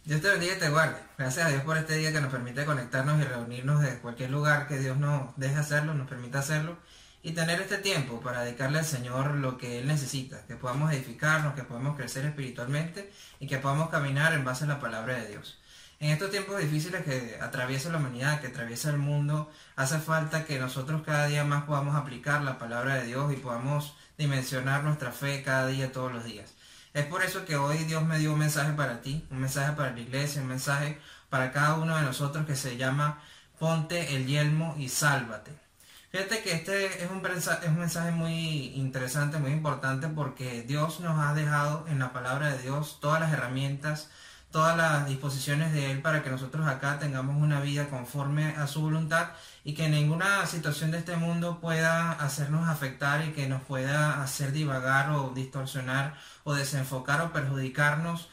Dios te bendiga y te guarde. Gracias a Dios por este día que nos permite conectarnos y reunirnos de cualquier lugar que Dios nos deje hacerlo, nos permita hacerlo y tener este tiempo para dedicarle al Señor lo que Él necesita, que podamos edificarnos, que podamos crecer espiritualmente y que podamos caminar en base a la palabra de Dios. En estos tiempos difíciles que atraviesa la humanidad, que atraviesa el mundo, hace falta que nosotros cada día más podamos aplicar la palabra de Dios y podamos dimensionar nuestra fe cada día, todos los días. Es por eso que hoy Dios me dio un mensaje para ti, un mensaje para la iglesia, un mensaje para cada uno de nosotros que se llama Ponte el yelmo y sálvate. Fíjate que este es un mensaje muy interesante, muy importante, porque Dios nos ha dejado en la palabra de Dios todas las herramientas, todas las disposiciones de Él para que nosotros acá tengamos una vida conforme a su voluntad y que ninguna situación de este mundo pueda hacernos afectar y que nos pueda hacer divagar o distorsionar o desenfocar o perjudicarnos,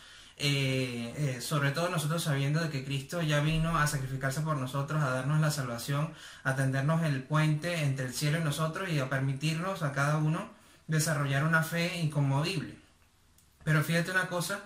sobre todo nosotros sabiendo de que Cristo ya vino a sacrificarse por nosotros, a darnos la salvación, a tendernos el puente entre el cielo y nosotros y a permitirnos a cada uno desarrollar una fe inconmovible. Pero fíjate una cosa,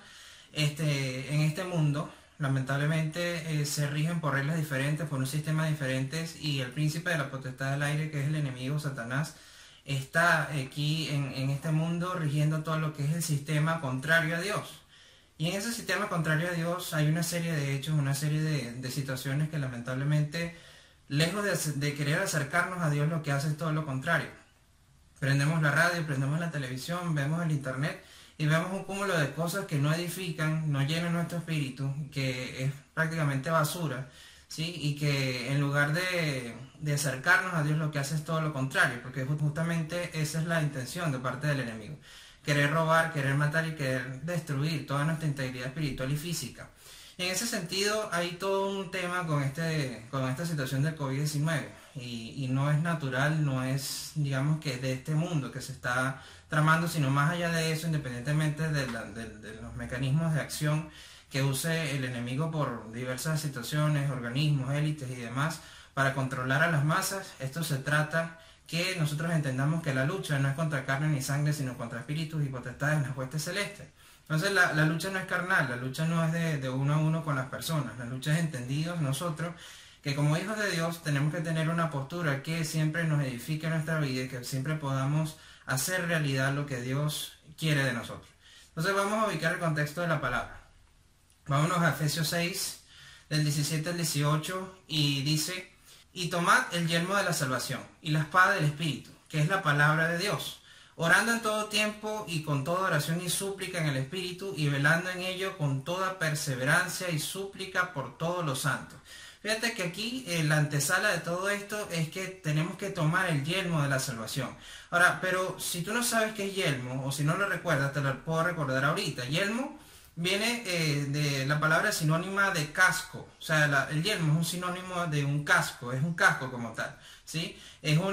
en este mundo lamentablemente se rigen por reglas diferentes, por un sistema diferentes, y el príncipe de la potestad del aire, que es el enemigo Satanás, está aquí en este mundo rigiendo todo lo que es el sistema contrario a Dios. Y en ese sistema contrario a Dios hay una serie de hechos, una serie de situaciones que lamentablemente, lejos de querer acercarnos a Dios, lo que hace es todo lo contrario. Prendemos la radio, prendemos la televisión, vemos el internet y vemos un cúmulo de cosas que no edifican, no llenan nuestro espíritu, que es prácticamente basura, ¿sí? Y que en lugar de acercarnos a Dios, lo que hace es todo lo contrario, porque justamente esa es la intención de parte del enemigo. Querer robar, querer matar y querer destruir toda nuestra integridad espiritual y física. Y en ese sentido hay todo un tema con esta situación del COVID-19 y no es natural, no es, digamos, que de este mundo que se está tramando, sino más allá de eso, independientemente de los mecanismos de acción que use el enemigo por diversas situaciones, organismos, élites y demás para controlar a las masas. Esto se trata que nosotros entendamos que la lucha no es contra carne ni sangre, sino contra espíritus y potestades en las huestes celestes. Entonces la lucha no es carnal, la lucha no es de uno a uno con las personas, la lucha es entendidos nosotros, que como hijos de Dios tenemos que tener una postura que siempre nos edifique nuestra vida y que siempre podamos hacer realidad lo que Dios quiere de nosotros. Entonces vamos a ubicar el contexto de la palabra. Vámonos a Efesios 6, del 17 al 18, y dice: y tomad el yelmo de la salvación y la espada del Espíritu, que es la palabra de Dios, orando en todo tiempo y con toda oración y súplica en el Espíritu, y velando en ello con toda perseverancia y súplica por todos los santos. Fíjate que aquí la antesala de todo esto es que tenemos que tomar el yelmo de la salvación. Ahora, pero si tú no sabes qué es yelmo, o si no lo recuerdas, te lo puedo recordar ahorita. Yelmo viene de la palabra sinónima de casco. O sea, el yelmo es un sinónimo de un casco, es un casco como tal, ¿sí? Es un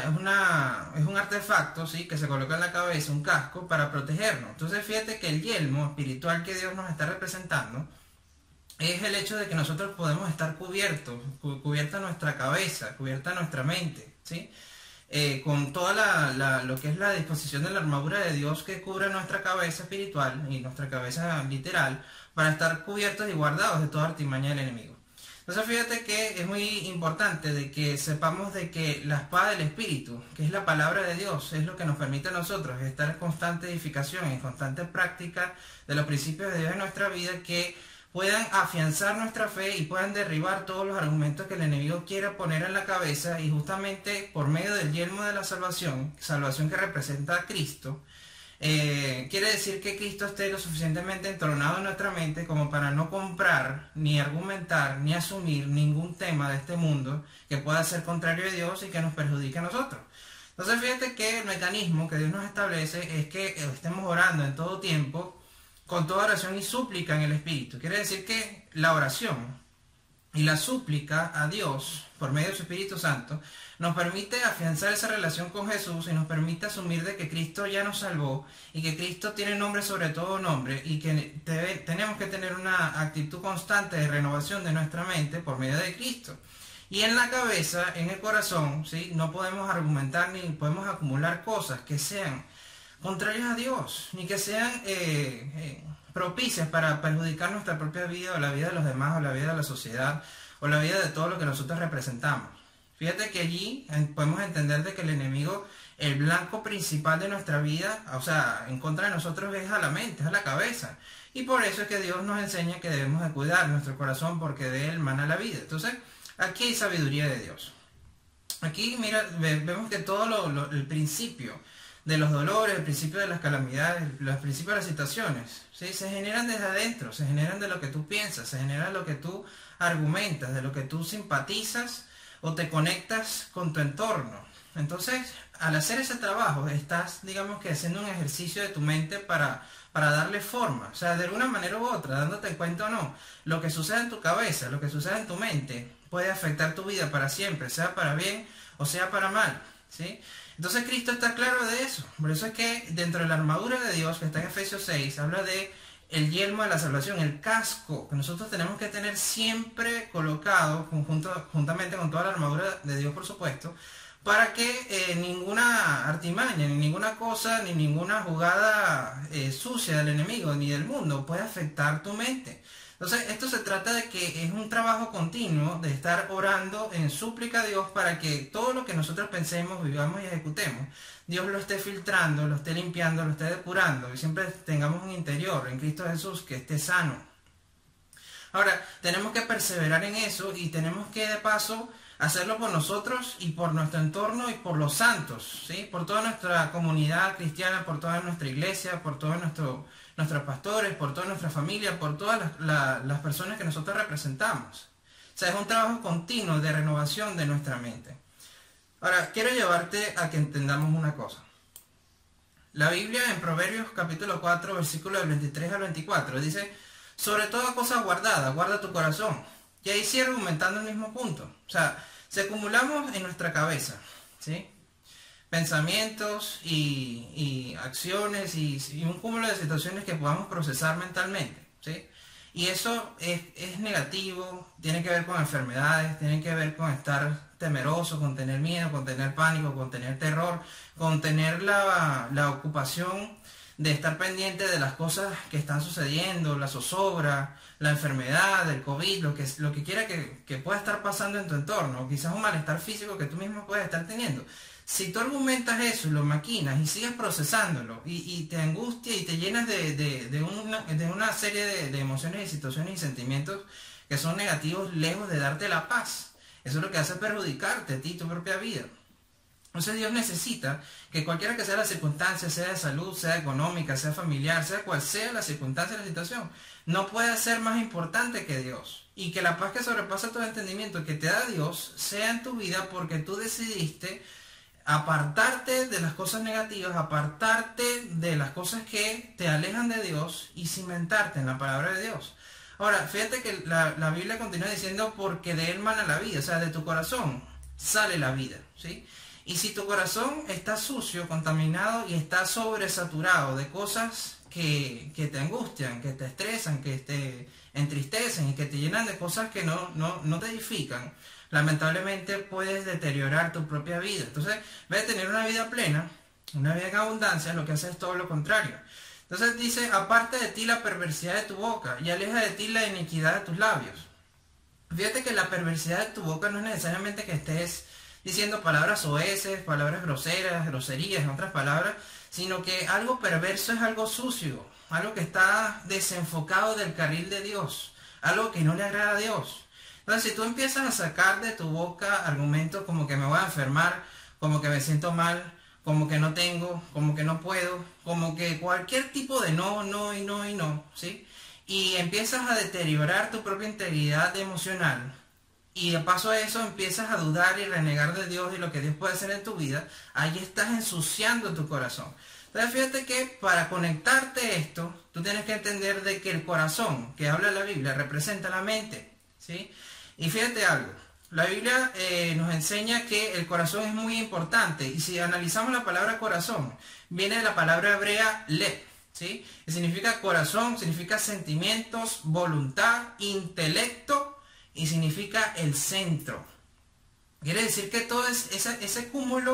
artefacto, ¿sí?, que se coloca en la cabeza, un casco, para protegernos. Entonces fíjate que el yelmo espiritual que Dios nos está representando es el hecho de que nosotros podemos estar cubierta nuestra cabeza, cubierta nuestra mente, ¿sí? Con toda lo que es la disposición de la armadura de Dios que cubre nuestra cabeza espiritual y nuestra cabeza literal, para estar cubiertos y guardados de toda artimaña del enemigo. Entonces fíjate que es muy importante de que sepamos de que la espada del Espíritu, que es la palabra de Dios, es lo que nos permite a nosotros estar en constante edificación, en constante práctica de los principios de Dios en nuestra vida, que puedan afianzar nuestra fe y puedan derribar todos los argumentos que el enemigo quiera poner en la cabeza, y justamente por medio del yelmo de la salvación que representa a Cristo, quiere decir que Cristo esté lo suficientemente entronado en nuestra mente como para no comprar, ni argumentar, ni asumir ningún tema de este mundo que pueda ser contrario a Dios y que nos perjudique a nosotros. Entonces fíjate que el mecanismo que Dios nos establece es que estemos orando en todo tiempo, con toda oración y súplica en el Espíritu. Quiere decir que la oración y la súplica a Dios por medio de su Espíritu Santo nos permite afianzar esa relación con Jesús y nos permite asumir de que Cristo ya nos salvó y que Cristo tiene nombre sobre todo nombre, y que tenemos que tener una actitud constante de renovación de nuestra mente por medio de Cristo. Y en la cabeza, en el corazón, ¿sí?, no podemos argumentar ni podemos acumular cosas que sean contrarias a Dios, ni que sean propicias para perjudicar nuestra propia vida o la vida de los demás o la vida de la sociedad o la vida de todo lo que nosotros representamos. Fíjate que allí podemos entender de que el enemigo, el blanco principal de nuestra vida, o sea, en contra de nosotros es a la mente, es a la cabeza. Y por eso es que Dios nos enseña que debemos de cuidar nuestro corazón porque de él mana la vida. Entonces, aquí hay sabiduría de Dios. Aquí, mira, vemos que todo el principio de los dolores, el principio de las calamidades, los principios de las situaciones, ¿sí? Se generan desde adentro, se generan de lo que tú piensas, se genera de lo que tú argumentas, de lo que tú simpatizas o te conectas con tu entorno. Entonces, al hacer ese trabajo, estás, digamos que haciendo un ejercicio de tu mente para darle forma. O sea, de alguna manera u otra, dándote cuenta o no, lo que sucede en tu cabeza, lo que sucede en tu mente, puede afectar tu vida para siempre, sea para bien o sea para mal, ¿sí? Entonces Cristo está claro de eso. Por eso es que dentro de la armadura de Dios, que está en Efesios 6, habla de el yelmo de la salvación, el casco que nosotros tenemos que tener siempre colocado, juntamente con toda la armadura de Dios, por supuesto, para que ninguna artimaña, ni ninguna cosa, ni ninguna jugada sucia del enemigo, ni del mundo, pueda afectar tu mente. Entonces, esto se trata de que es un trabajo continuo de estar orando en súplica a Dios para que todo lo que nosotros pensemos, vivamos y ejecutemos, Dios lo esté filtrando, lo esté limpiando, lo esté depurando, y siempre tengamos un interior en Cristo Jesús que esté sano. Ahora, tenemos que perseverar en eso y tenemos que, de paso, hacerlo por nosotros y por nuestro entorno y por los santos, ¿sí? Por toda nuestra comunidad cristiana, por toda nuestra iglesia, por todos nuestros pastores, por toda nuestra familia, por todas las personas que nosotros representamos. O sea, es un trabajo continuo de renovación de nuestra mente. Ahora, quiero llevarte a que entendamos una cosa. La Biblia en Proverbios capítulo 4, versículos del 23 al 24, dice: sobre toda cosa guardada, guarda tu corazón. Y ahí sigue argumentando el mismo punto. O sea, si acumulamos en nuestra cabeza, ¿sí?, pensamientos y acciones y un cúmulo de situaciones que podamos procesar mentalmente, ¿sí? Y eso es negativo, tiene que ver con enfermedades, tiene que ver con estar temeroso, con tener miedo, con tener pánico, con tener terror, con tener la ocupación de estar pendiente de las cosas que están sucediendo, la zozobra, la enfermedad, el COVID, lo que quiera que pueda estar pasando en tu entorno, quizás un malestar físico que tú mismo puedes estar teniendo. Si tú argumentas eso y lo maquinas y sigues procesándolo y te angustia y te llenas de una serie de emociones y situaciones y sentimientos que son negativos, lejos de darte la paz, eso es lo que hace perjudicarte a ti, tu propia vida. Entonces Dios necesita que cualquiera que sea la circunstancia, sea de salud, sea económica, sea familiar, sea cual sea la circunstancia y la situación, no puede ser más importante que Dios. Y que la paz que sobrepasa todo entendimiento que te da Dios sea en tu vida porque tú decidiste apartarte de las cosas negativas, apartarte de las cosas que te alejan de Dios y cimentarte en la palabra de Dios. Ahora, fíjate que la Biblia continúa diciendo: porque de él mana la vida, o sea, de tu corazón sale la vida, ¿sí? Y si tu corazón está sucio, contaminado y está sobresaturado de cosas que te angustian, que te estresan, que te entristecen y que te llenan de cosas que no te edifican, lamentablemente puedes deteriorar tu propia vida. Entonces, en vez de tener una vida plena, una vida en abundancia, lo que hace es todo lo contrario. Entonces dice: aparte de ti la perversidad de tu boca y aleja de ti la iniquidad de tus labios. Fíjate que la perversidad de tu boca no es necesariamente que estés diciendo palabras soeces, palabras groseras, groserías, en otras palabras, sino que algo perverso es algo sucio, algo que está desenfocado del carril de Dios, algo que no le agrada a Dios. Entonces, si tú empiezas a sacar de tu boca argumentos como que me voy a enfermar, como que me siento mal, como que no tengo, como que no puedo, como que cualquier tipo de no, ¿sí? Y empiezas a deteriorar tu propia integridad emocional, y de paso a eso empiezas a dudar y renegar de Dios y lo que Dios puede hacer en tu vida, ahí estás ensuciando tu corazón. Entonces fíjate que para conectarte esto, tú tienes que entender de que el corazón que habla la Biblia representa la mente, ¿sí? Y fíjate algo, la Biblia nos enseña que el corazón es muy importante, y si analizamos la palabra corazón, viene de la palabra hebrea lev, ¿sí? Que significa corazón, significa sentimientos, voluntad, intelecto, y significa el centro. Quiere decir que todo ese cúmulo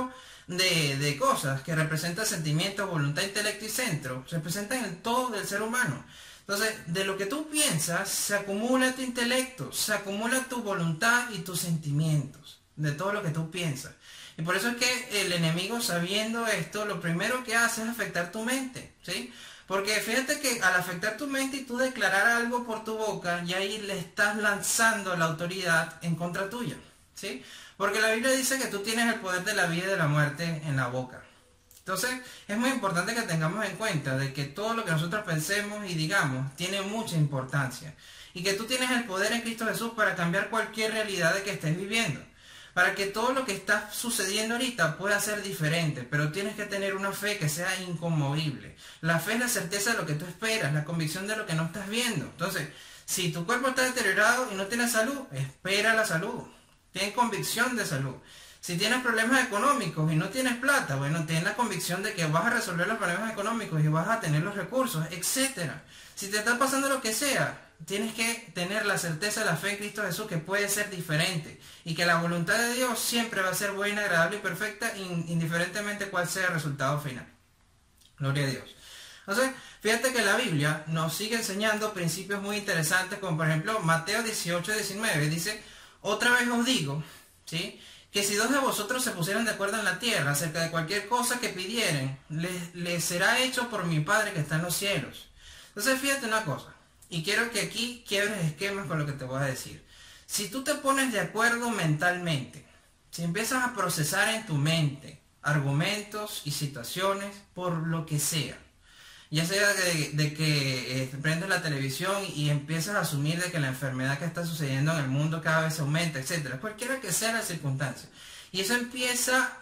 de cosas que representan sentimientos, voluntad, intelecto y centro, representan el todo del ser humano. Entonces, de lo que tú piensas, se acumula tu intelecto, se acumula tu voluntad y tus sentimientos, de todo lo que tú piensas. Y por eso es que el enemigo, sabiendo esto, lo primero que hace es afectar tu mente, ¿sí? Porque fíjate que al afectar tu mente y tú declarar algo por tu boca, y ahí le estás lanzando la autoridad en contra tuya, ¿sí? Porque la Biblia dice que tú tienes el poder de la vida y de la muerte en la boca. Entonces, es muy importante que tengamos en cuenta de que todo lo que nosotros pensemos y digamos tiene mucha importancia. Y que tú tienes el poder en Cristo Jesús para cambiar cualquier realidad de que estés viviendo. Para que todo lo que está sucediendo ahorita pueda ser diferente. Pero tienes que tener una fe que sea inconmovible. La fe es la certeza de lo que tú esperas, la convicción de lo que no estás viendo. Entonces, si tu cuerpo está deteriorado y no tienes salud, espera la salud. Ten convicción de salud. Si tienes problemas económicos y no tienes plata, bueno, ten la convicción de que vas a resolver los problemas económicos y vas a tener los recursos, etc. Si te está pasando lo que sea, tienes que tener la certeza de la fe en Cristo Jesús que puede ser diferente y que la voluntad de Dios siempre va a ser buena, agradable y perfecta, indiferentemente cuál sea el resultado final. Gloria a Dios. Entonces, fíjate que la Biblia nos sigue enseñando principios muy interesantes, como por ejemplo Mateo 18:19, dice: otra vez os digo, ¿sí?, que si dos de vosotros se pusieran de acuerdo en la tierra acerca de cualquier cosa que pidieren, les será hecho por mi Padre que está en los cielos. Entonces fíjate una cosa, y quiero que aquí quiebres esquemas con lo que te voy a decir. Si tú te pones de acuerdo mentalmente, si empiezas a procesar en tu mente argumentos y situaciones por lo que sea, ya sea de que prendes la televisión y empiezas a asumir de que la enfermedad que está sucediendo en el mundo cada vez aumenta, etcétera, cualquiera que sea la circunstancia, y eso empieza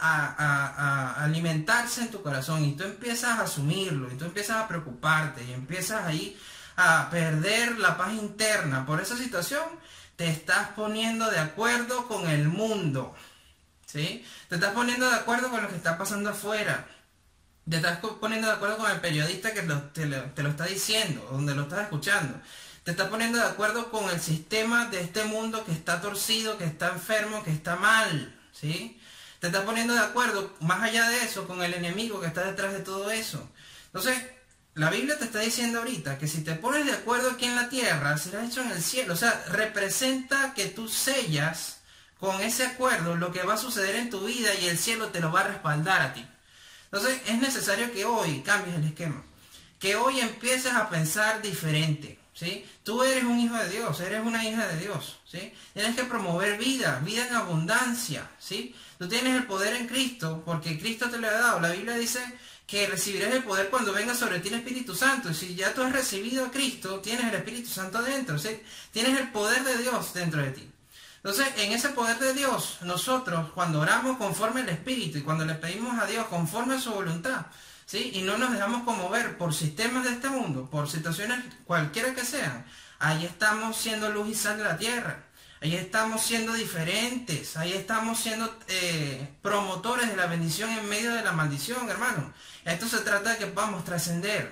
a alimentarse en tu corazón y tú empiezas a asumirlo y tú empiezas a preocuparte y empiezas ahí a perder la paz interna por esa situación, te estás poniendo de acuerdo con el mundo, ¿sí? Te estás poniendo de acuerdo con lo que está pasando afuera. Te estás poniendo de acuerdo con el periodista que te lo está diciendo, donde lo estás escuchando. Te estás poniendo de acuerdo con el sistema de este mundo que está torcido, que está enfermo, que está mal, ¿sí? Te estás poniendo de acuerdo, más allá de eso, con el enemigo que está detrás de todo eso. Entonces, la Biblia te está diciendo ahorita que si te pones de acuerdo aquí en la tierra, será hecho en el cielo. O sea, representa que tú sellas con ese acuerdo lo que va a suceder en tu vida y el cielo te lo va a respaldar a ti. Entonces es necesario que hoy cambies el esquema, que hoy empieces a pensar diferente, ¿sí? Tú eres un hijo de Dios, eres una hija de Dios, ¿sí? Tienes que promover vida en abundancia, ¿sí? Tú tienes el poder en Cristo porque Cristo te lo ha dado. La Biblia dice que recibirás el poder cuando venga sobre ti el Espíritu Santo. Y si ya tú has recibido a Cristo, tienes el Espíritu Santo dentro, ¿sí? Tienes el poder de Dios dentro de ti. Entonces, en ese poder de Dios, nosotros cuando oramos conforme al Espíritu y cuando le pedimos a Dios conforme a su voluntad, ¿sí?, y no nos dejamos conmover por sistemas de este mundo, por situaciones cualquiera que sean, ahí estamos siendo luz y sal de la tierra, ahí estamos siendo diferentes, ahí estamos siendo promotores de la bendición en medio de la maldición, hermano. Esto se trata de que podamos trascender.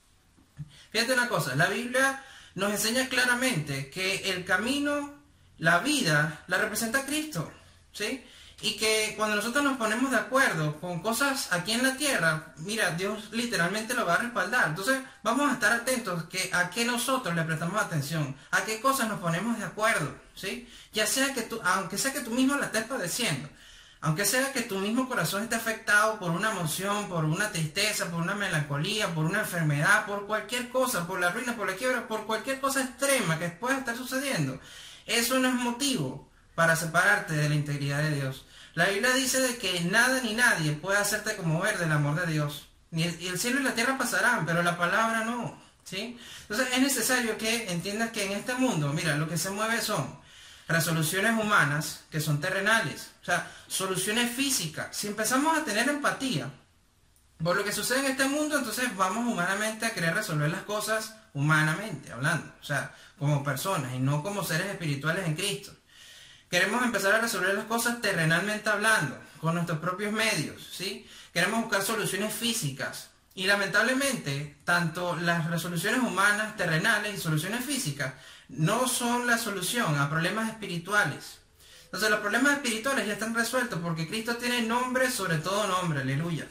Fíjate una cosa, la Biblia nos enseña claramente que el camino, la vida, la representa Cristo, ¿sí? Y que cuando nosotros nos ponemos de acuerdo con cosas aquí en la tierra, mira, Dios literalmente lo va a respaldar. Entonces vamos a estar atentos a qué nosotros le prestamos atención, a qué cosas nos ponemos de acuerdo, ¿sí? Ya sea que tú, aunque sea que tú mismo la estés padeciendo, aunque sea que tu mismo corazón esté afectado por una emoción, por una tristeza, por una melancolía, por una enfermedad, por cualquier cosa, por la ruina, por la quiebra, por cualquier cosa extrema que pueda estar sucediendo, eso no es motivo para separarte de la integridad de Dios. La Biblia dice de que nada ni nadie puede hacerte conmover del amor de Dios. Y el cielo y la tierra pasarán, pero la palabra no, ¿sí? Entonces es necesario que entiendas que en este mundo, mira, lo que se mueve son resoluciones humanas que son terrenales, o sea, soluciones físicas. Si empezamos a tener empatía por lo que sucede en este mundo, entonces vamos humanamente a querer resolver las cosas humanamente hablando, o sea, como personas y no como seres espirituales en Cristo. Queremos empezar a resolver las cosas terrenalmente hablando, con nuestros propios medios, ¿sí? Queremos buscar soluciones físicas. Y lamentablemente, tanto las resoluciones humanas, terrenales y soluciones físicas no son la solución a problemas espirituales. Entonces los problemas espirituales ya están resueltos porque Cristo tiene nombre sobre todo nombre, aleluya.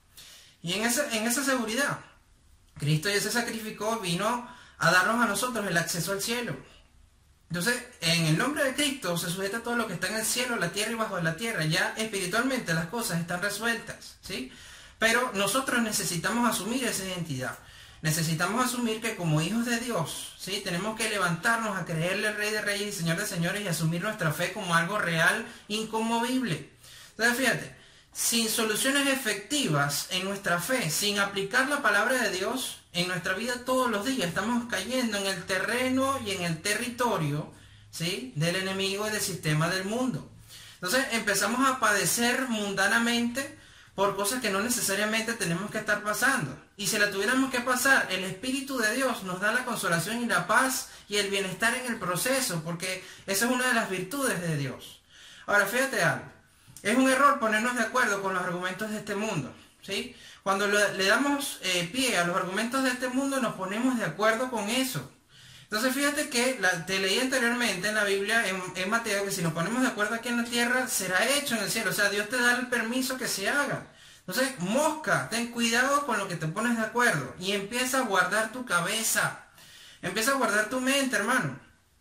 Y en esa seguridad, Cristo ya se sacrificó, vino a darnos a nosotros el acceso al cielo. Entonces, en el nombre de Cristo se sujeta todo lo que está en el cielo, la tierra y bajo la tierra. Ya espiritualmente las cosas están resueltas, ¿sí? Pero nosotros necesitamos asumir esa identidad. Necesitamos asumir que como hijos de Dios, ¿sí? Tenemos que levantarnos a creerle al Rey de Reyes y Señor de Señores y asumir nuestra fe como algo real, inconmovible. Entonces, fíjate, sin soluciones efectivas en nuestra fe, sin aplicar la palabra de Dios en nuestra vida todos los días, estamos cayendo en el terreno y en el territorio, ¿sí?, del enemigo y del sistema del mundo. Entonces empezamos a padecer mundanamente por cosas que no necesariamente tenemos que estar pasando. Y si la tuviéramos que pasar, el Espíritu de Dios nos da la consolación y la paz y el bienestar en el proceso, porque esa es una de las virtudes de Dios. Ahora, fíjate algo. Es un error ponernos de acuerdo con los argumentos de este mundo, ¿sí? Cuando le damos pie a los argumentos de este mundo, nos ponemos de acuerdo con eso. Entonces fíjate que te leí anteriormente en la Biblia, en Mateo, que si nos ponemos de acuerdo aquí en la tierra, será hecho en el cielo. O sea, Dios te da el permiso que se haga. Entonces, mosca, ten cuidado con lo que te pones de acuerdo. Y empieza a guardar tu cabeza. Empieza a guardar tu mente, hermano.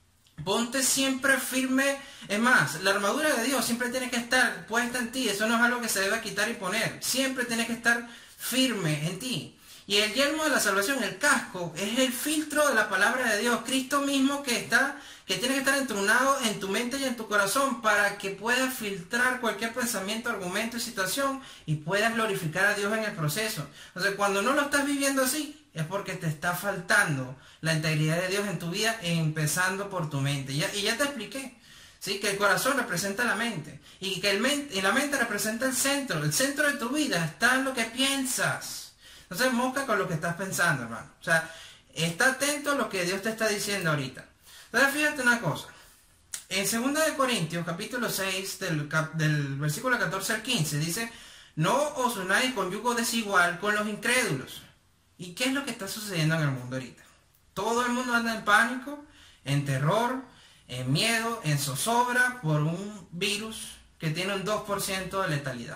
Ponte siempre firme. Es más, la armadura de Dios siempre tiene que estar puesta en ti. Eso no es algo que se deba quitar y poner. Siempre tiene que estar firme en ti. Y el yelmo de la salvación, el casco, es el filtro de la palabra de Dios. Cristo mismo que tiene que estar entronado en tu mente y en tu corazón para que puedas filtrar cualquier pensamiento, argumento y situación y puedas glorificar a Dios en el proceso. Entonces, cuando no lo estás viviendo así, es porque te está faltando la integridad de Dios en tu vida, empezando por tu mente. Y ya te expliqué, ¿sí?, que el corazón representa la mente y que la mente representa el centro. El centro de tu vida está en lo que piensas. Entonces, mosca con lo que estás pensando, hermano. O sea, está atento a lo que Dios te está diciendo ahorita. Entonces, fíjate una cosa. En 2 de Corintios, capítulo 6, del versículo 14 al 15, dice: no os unáis con yugo desigual con los incrédulos. ¿Y qué es lo que está sucediendo en el mundo ahorita? Todo el mundo anda en pánico, en terror, en miedo, en zozobra por un virus que tiene un 2% de letalidad.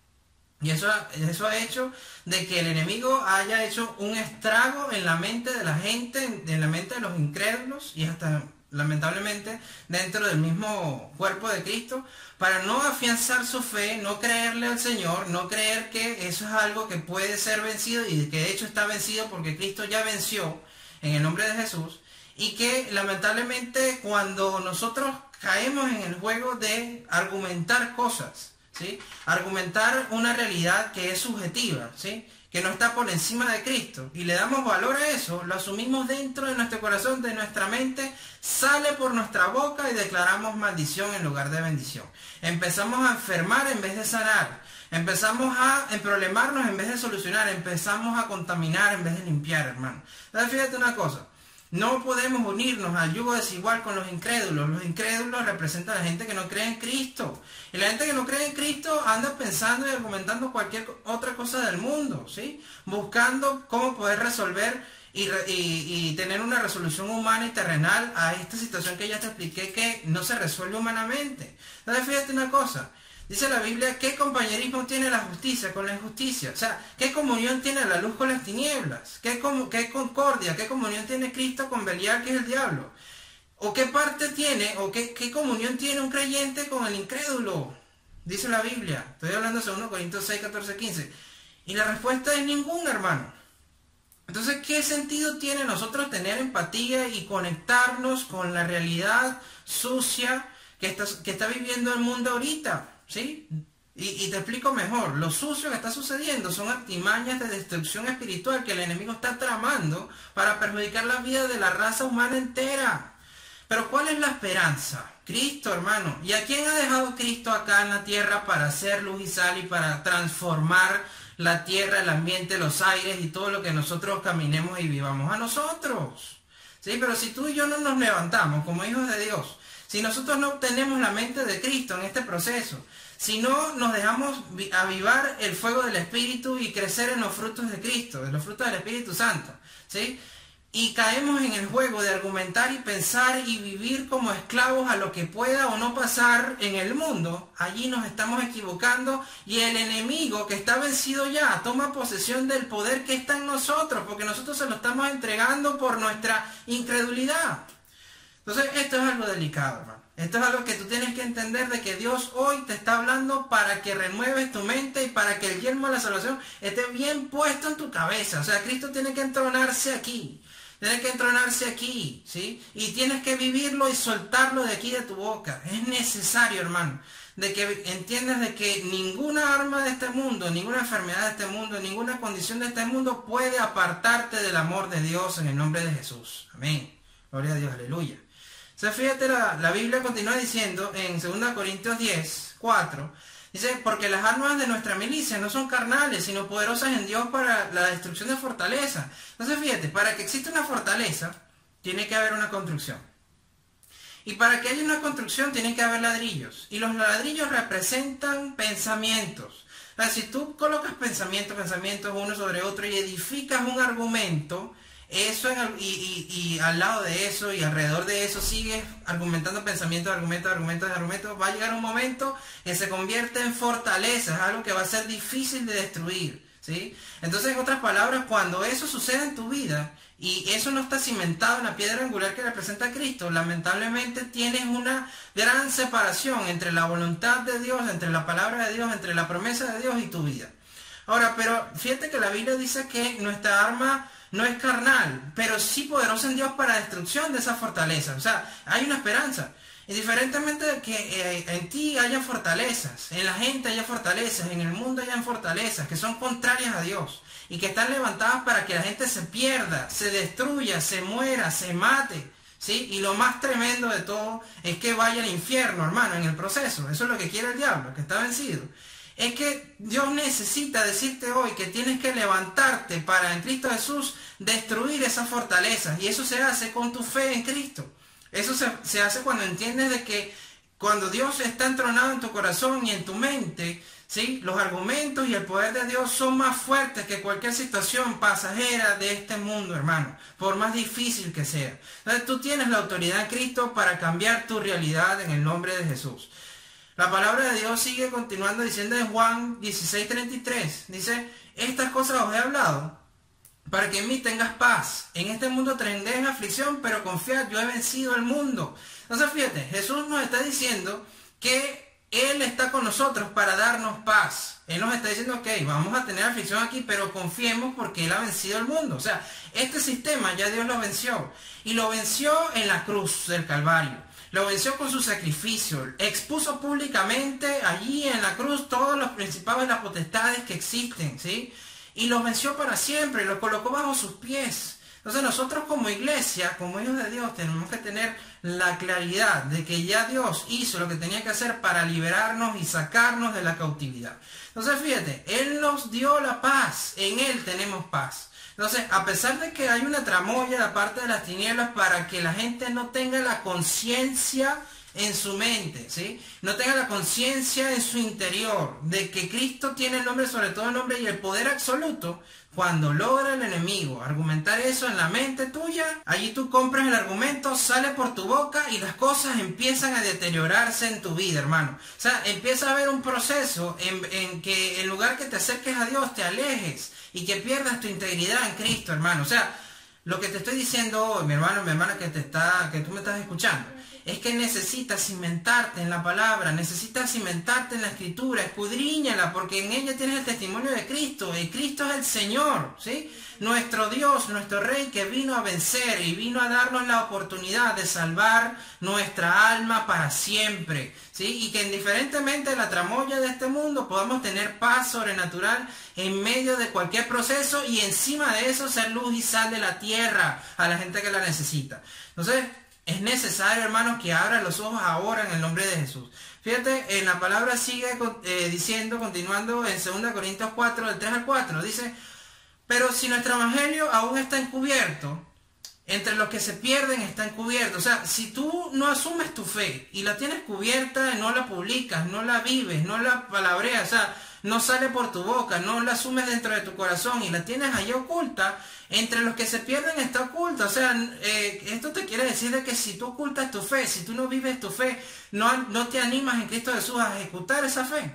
Y eso ha hecho de que el enemigo haya hecho un estrago en la mente de la gente, en la mente de los incrédulos y hasta lamentablemente dentro del mismo cuerpo de Cristo, para no afianzar su fe, no creerle al Señor, no creer que eso es algo que puede ser vencido y que de hecho está vencido porque Cristo ya venció en el nombre de Jesús, y que lamentablemente cuando nosotros caemos en el juego de argumentar cosas, ¿sí?, argumentar una realidad que es subjetiva, ¿sí?, que no está por encima de Cristo, y le damos valor a eso, lo asumimos dentro de nuestro corazón, de nuestra mente, sale por nuestra boca y declaramos maldición en lugar de bendición. Empezamos a enfermar en vez de sanar, empezamos a emproblemarnos en vez de solucionar, empezamos a contaminar en vez de limpiar, hermano. Entonces fíjate una cosa. No podemos unirnos al yugo desigual con los incrédulos. Los incrédulos representan a la gente que no cree en Cristo. Y la gente que no cree en Cristo anda pensando y argumentando cualquier otra cosa del mundo, ¿sí?, buscando cómo poder resolver y tener una resolución humana y terrenal a esta situación que ya te expliqué que no se resuelve humanamente. Entonces fíjate una cosa. Dice la Biblia: ¿qué compañerismo tiene la justicia con la injusticia? O sea, ¿qué comunión tiene la luz con las tinieblas? ¿Qué concordia, qué comunión tiene Cristo con Belial, que es el diablo? ¿O qué parte tiene, o qué comunión tiene un creyente con el incrédulo? Dice la Biblia. Estoy hablando de 2 Corintios 6, 14, 15. Y la respuesta es ninguna, hermano. Entonces, ¿qué sentido tiene nosotros tener empatía y conectarnos con la realidad sucia que está viviendo el mundo ahorita? ¿Sí? Y te explico mejor. Lo sucio que está sucediendo son artimañas de destrucción espiritual que el enemigo está tramando para perjudicar la vida de la raza humana entera. Pero ¿cuál es la esperanza? Cristo, hermano. ¿Y a quién ha dejado Cristo acá en la tierra para hacer luz y sal y para transformar la tierra, el ambiente, los aires y todo lo que nosotros caminemos y vivamos? A nosotros. ¿Sí? Pero si tú y yo no nos levantamos como hijos de Dios, si nosotros no obtenemos la mente de Cristo en este proceso, si no nos dejamos avivar el fuego del Espíritu y crecer en los frutos de Cristo, en los frutos del Espíritu Santo, ¿sí?, y caemos en el juego de argumentar y pensar y vivir como esclavos a lo que pueda o no pasar en el mundo, allí nos estamos equivocando y el enemigo que está vencido ya toma posesión del poder que está en nosotros, porque nosotros se lo estamos entregando por nuestra incredulidad. Entonces esto es algo delicado, hermano. Esto es algo que tú tienes que entender, de que Dios hoy te está hablando para que renueves tu mente y para que el yelmo de la salvación esté bien puesto en tu cabeza. O sea, Cristo tiene que entronarse aquí. Tiene que entronarse aquí, ¿sí? Y tienes que vivirlo y soltarlo de aquí de tu boca. Es necesario, hermano, de que entiendas de que ninguna arma de este mundo, ninguna enfermedad de este mundo, ninguna condición de este mundo puede apartarte del amor de Dios en el nombre de Jesús. Amén. Gloria a Dios, aleluya. O sea, fíjate, la Biblia continúa diciendo en 2 Corintios 10, 4, dice, porque las armas de nuestra milicia no son carnales, sino poderosas en Dios para la destrucción de fortalezas. Entonces, fíjate, para que exista una fortaleza, tiene que haber una construcción. Y para que haya una construcción, tiene que haber ladrillos. Y los ladrillos representan pensamientos. O sea, si tú colocas pensamientos uno sobre otro y edificas un argumento, eso y al lado de eso y alrededor de eso sigues argumentando pensamientos, va a llegar un momento que se convierte en fortaleza, es algo que va a ser difícil de destruir, ¿sí? Entonces, en otras palabras, cuando eso sucede en tu vida y eso no está cimentado en la piedra angular que representa a Cristo, lamentablemente tienes una gran separación entre la voluntad de Dios, entre la palabra de Dios, entre la promesa de Dios y tu vida. Ahora, pero fíjate que la Biblia dice que nuestra arma no es carnal, pero sí poderosa en Dios para destrucción de esa fortaleza. O sea, hay una esperanza. Indiferentemente de que en ti haya fortalezas, en la gente haya fortalezas, en el mundo haya fortalezas que son contrarias a Dios y que están levantadas para que la gente se pierda, se destruya, se muera, se mate, ¿sí? Y lo más tremendo de todo es que vaya al infierno, hermano, en el proceso. Eso es lo que quiere el diablo, que está vencido. Es que Dios necesita decirte hoy que tienes que levantarte para en Cristo Jesús destruir esas fortalezas. Y eso se hace con tu fe en Cristo. Eso se hace cuando entiendes de que cuando Dios está entronado en tu corazón y en tu mente, ¿sí? Los argumentos y el poder de Dios son más fuertes que cualquier situación pasajera de este mundo, hermano. Por más difícil que sea. Entonces tú tienes la autoridad en Cristo para cambiar tu realidad en el nombre de Jesús. La palabra de Dios sigue continuando diciendo en Juan 16:33. Dice, estas cosas os he hablado para que en mí tengas paz. En este mundo tendréis aflicción, pero confiad, yo he vencido al mundo. Entonces fíjate, Jesús nos está diciendo que Él está con nosotros para darnos paz. Él nos está diciendo, ok, vamos a tener aflicción aquí, pero confiemos porque Él ha vencido el mundo. O sea, este sistema ya Dios lo venció. Y lo venció en la cruz del Calvario. Lo venció con su sacrificio, expuso públicamente allí en la cruz todos los principados y las potestades que existen, ¿sí? Y los venció para siempre, los colocó bajo sus pies. Entonces nosotros como iglesia, como hijos de Dios, tenemos que tener la claridad de que ya Dios hizo lo que tenía que hacer para liberarnos y sacarnos de la cautividad. Entonces fíjate, Él nos dio la paz, en Él tenemos paz. Entonces, a pesar de que hay una tramoya de parte de las tinieblas para que la gente no tenga la conciencia en su mente, ¿sí? No tenga la conciencia en su interior de que Cristo tiene el nombre sobre todo el nombre y el poder absoluto, cuando logra el enemigo argumentar eso en la mente tuya, allí tú compras el argumento, sale por tu boca y las cosas empiezan a deteriorarse en tu vida, hermano. O sea, empieza a haber un proceso en que en lugar que te acerques a Dios, te alejes y que pierdas tu integridad en Cristo, hermano. O sea, lo que te estoy diciendo hoy, mi hermano, mi hermana, que tú me estás escuchando, es que necesitas cimentarte en la palabra, necesitas cimentarte en la escritura, escudriñala, porque en ella tienes el testimonio de Cristo, y Cristo es el Señor, ¿sí? Nuestro Dios, nuestro Rey, que vino a vencer y vino a darnos la oportunidad de salvar nuestra alma para siempre, ¿sí? Y que indiferentemente de la tramoya de este mundo podamos tener paz sobrenatural en medio de cualquier proceso y encima de eso ser luz y sal de la tierra a la gente que la necesita. Entonces, es necesario, hermanos, que abran los ojos ahora en el nombre de Jesús. Fíjate, en la palabra sigue diciendo, continuando en 2 Corintios 4, del 3 al 4, dice, pero si nuestro evangelio aún está encubierto, entre los que se pierden está encubierto. O sea, si tú no asumes tu fe y la tienes cubierta, no la publicas, no la vives, no la palabreas, o sea, no sale por tu boca, no la asumes dentro de tu corazón y la tienes ahí oculta, entre los que se pierden está oculta. O sea, esto te quiere decir de que si tú ocultas tu fe, si tú no vives tu fe, no te animas en Cristo Jesús a ejecutar esa fe,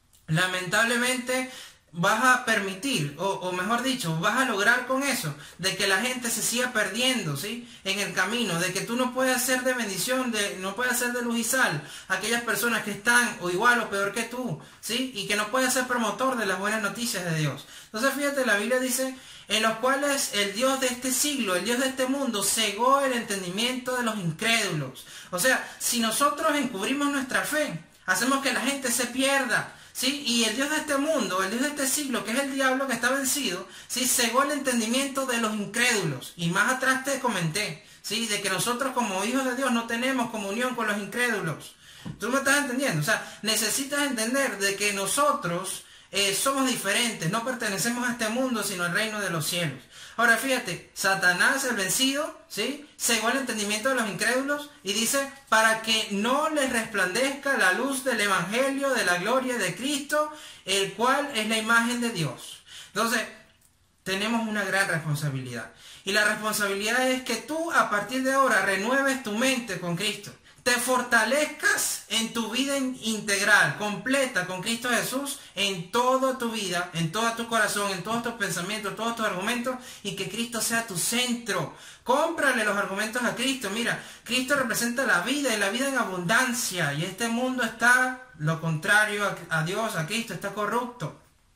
lamentablemente vas a permitir, o mejor dicho, vas a lograr con eso, de que la gente se siga perdiendo, ¿sí?, en el camino, de que tú no puedas ser de bendición, no puedas ser de luz y sal a aquellas personas que están o igual o peor que tú, ¿sí?, y que no puedas ser promotor de las buenas noticias de Dios. Entonces fíjate, la Biblia dice, en los cuales el Dios de este siglo, el Dios de este mundo, cegó el entendimiento de los incrédulos. O sea, si nosotros encubrimos nuestra fe, hacemos que la gente se pierda, ¿sí? Y el Dios de este mundo, el Dios de este siglo, que es el diablo que está vencido, ¿sí?, cegó el entendimiento de los incrédulos. Y más atrás te comenté, ¿sí?, de que nosotros como hijos de Dios no tenemos comunión con los incrédulos. ¿Tú me estás entendiendo? O sea, necesitas entender de que nosotros somos diferentes, no pertenecemos a este mundo, sino al reino de los cielos. Ahora fíjate, Satanás, el vencido, ¿sí?, cegó el entendimiento de los incrédulos y dice, para que no les resplandezca la luz del evangelio de la gloria de Cristo, el cual es la imagen de Dios. Entonces, tenemos una gran responsabilidad. Y la responsabilidad es que tú a partir de ahora renueves tu mente con Cristo. Te fortalezcas en tu vida integral, completa con Cristo Jesús, en toda tu vida, en todo tu corazón, en todos tus pensamientos, todos tus argumentos, y que Cristo sea tu centro. Cómprale los argumentos a Cristo. Mira, Cristo representa la vida y la vida en abundancia, y este mundo está lo contrario a Dios, a Cristo, está corrupto.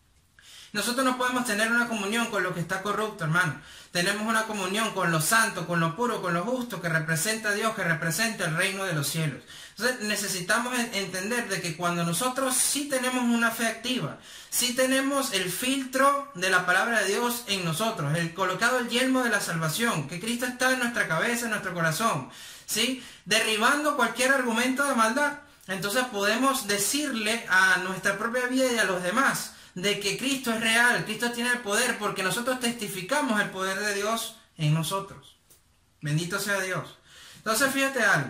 Nosotros no podemos tener una comunión con lo que está corrupto, hermano. Tenemos una comunión con lo santo, con lo puro, con lo justo, que representa a Dios, que representa el reino de los cielos. Entonces necesitamos entender de que cuando nosotros sí tenemos una fe activa, sí tenemos el filtro de la palabra de Dios en nosotros, colocado el yelmo de la salvación, que Cristo está en nuestra cabeza, en nuestro corazón, ¿sí?, derribando cualquier argumento de maldad, entonces podemos decirle a nuestra propia vida y a los demás de que Cristo es real, Cristo tiene el poder, porque nosotros testificamos el poder de Dios en nosotros. Bendito sea Dios. Entonces fíjate algo,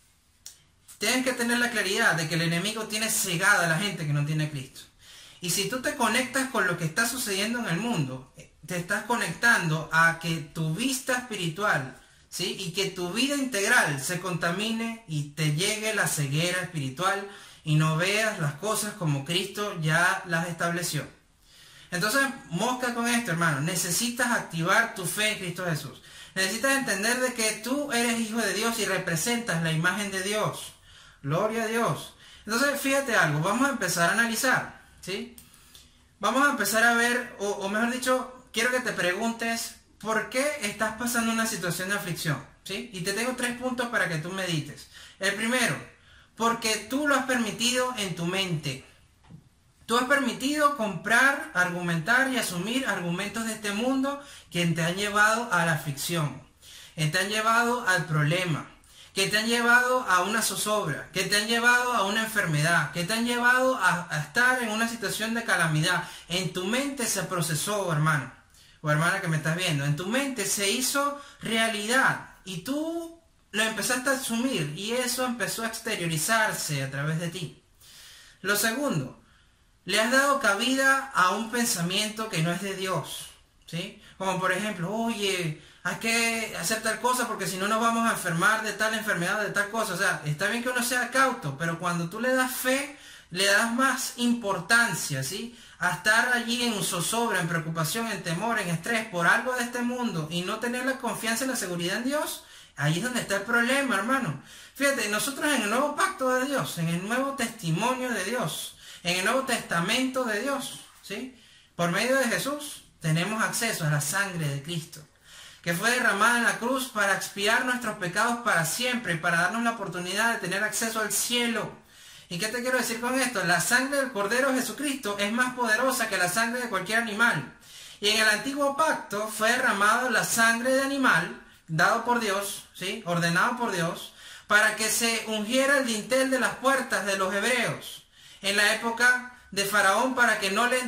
tienes que tener la claridad de que el enemigo tiene cegada a la gente que no tiene a Cristo. Y si tú te conectas con lo que está sucediendo en el mundo, te estás conectando a que tu vista espiritual, ¿sí?, y que tu vida integral se contamine y te llegue la ceguera espiritual, y no veas las cosas como Cristo ya las estableció. Entonces, mosca con esto, hermano. Necesitas activar tu fe en Cristo Jesús. Necesitas entender de que tú eres hijo de Dios y representas la imagen de Dios. Gloria a Dios. Entonces, fíjate algo. Vamos a empezar a analizar, ¿sí? Vamos a empezar a ver, o mejor dicho, quiero que te preguntes por qué estás pasando una situación de aflicción, ¿sí? Y te tengo 3 puntos para que tú medites. El primero, porque tú lo has permitido en tu mente. Tú has permitido comprar, argumentar y asumir argumentos de este mundo que te han llevado a la aflicción, que te han llevado al problema, que te han llevado a una zozobra, que te han llevado a una enfermedad, que te han llevado a estar en una situación de calamidad. En tu mente se procesó, hermano o hermana que me estás viendo. En tu mente se hizo realidad y tú lo empezaste a asumir y eso empezó a exteriorizarse a través de ti. Lo segundo, le has dado cabida a un pensamiento que no es de Dios, ¿sí? Como por ejemplo, oye, hay que hacer tal cosa porque si no nos vamos a enfermar de tal enfermedad, de tal cosa. O sea, está bien que uno sea cauto, pero cuando tú le das fe, le das más importancia, ¿sí?, a estar allí en zozobra, en preocupación, en temor, en estrés por algo de este mundo y no tener la confianza y la seguridad en Dios. Ahí es donde está el problema, hermano. Fíjate, nosotros en el nuevo pacto de Dios, en el nuevo testimonio de Dios, en el nuevo testamento de Dios, ¿sí?, por medio de Jesús, tenemos acceso a la sangre de Cristo, que fue derramada en la cruz para expiar nuestros pecados para siempre y para darnos la oportunidad de tener acceso al cielo. ¿Y qué te quiero decir con esto? La sangre del Cordero Jesucristo es más poderosa que la sangre de cualquier animal. Y en el antiguo pacto fue derramada la sangre de animal, dado por Dios, ¿sí?, ordenado por Dios, para que se ungiera el dintel de las puertas de los hebreos en la época de Faraón, para que no le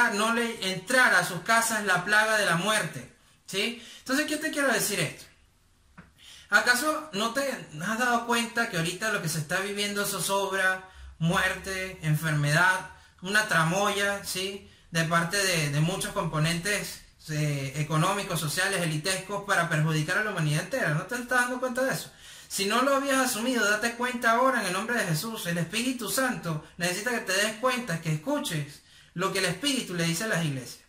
entrara a sus casas la plaga de la muerte, ¿sí? Entonces, ¿qué te quiero decir esto? ¿Acaso no te has dado cuenta que ahorita lo que se está viviendo es zozobra, muerte, enfermedad, una tramoya, ¿sí? De parte de muchos componentes económicos, sociales, elitescos para perjudicar a la humanidad entera. ¿No te estás dando cuenta de eso? Si no lo habías asumido, date cuenta ahora en el nombre de Jesús. El Espíritu Santo necesita que te des cuenta, que escuches lo que el Espíritu le dice a las iglesias.